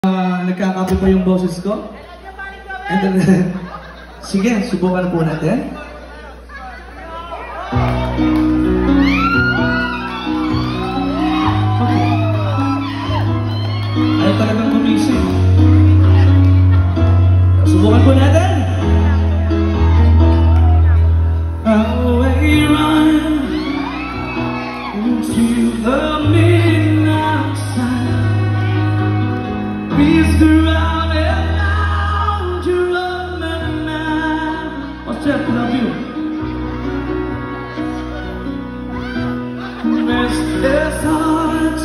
Nagkakapo pa yung boses ko. And then, sige, subukan po natin. Okay. Ayaw talagang gumising. Subukan po natin. Away run into the midnight sun. Peace around and round you love me now. What's that? Love you. Restless hearts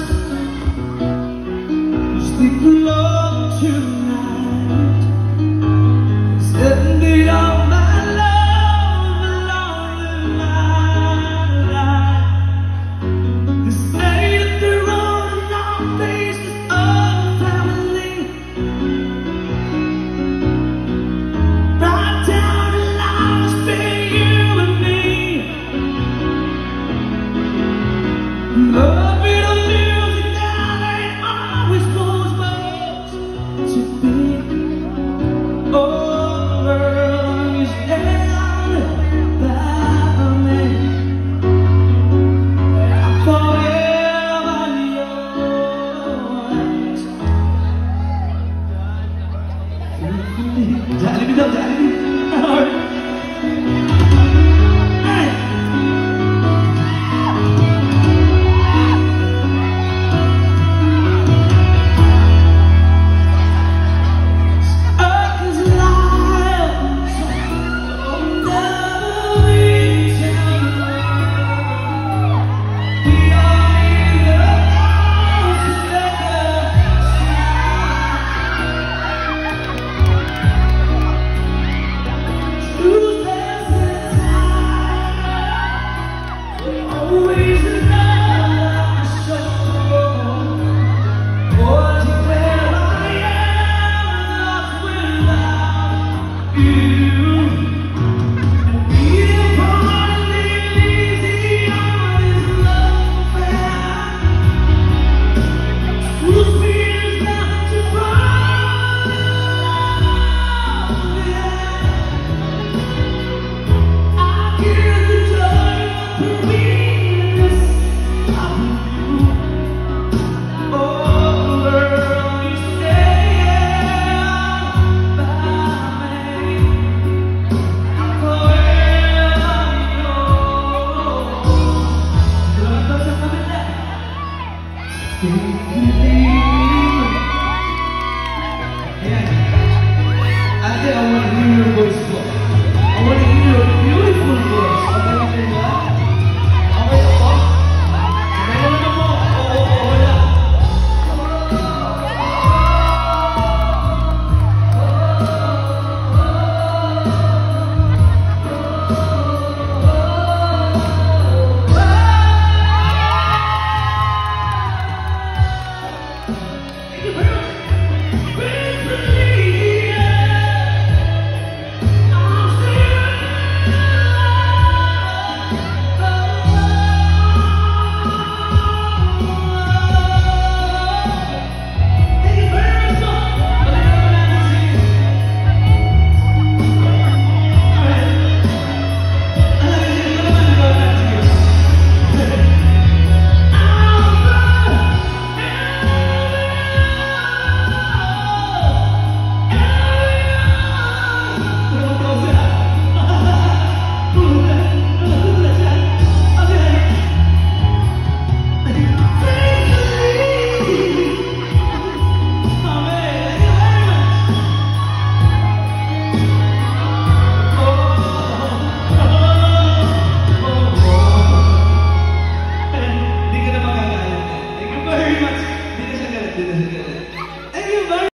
sleep alone tonight. Send it all my love along the line. They say that they're on our faces of family. Right down the line, it's been you and me. Love it or music down, ain't always goes much to be. Oh, the world is down by me. I'm forever yours. Jollibee daw, Jollibee.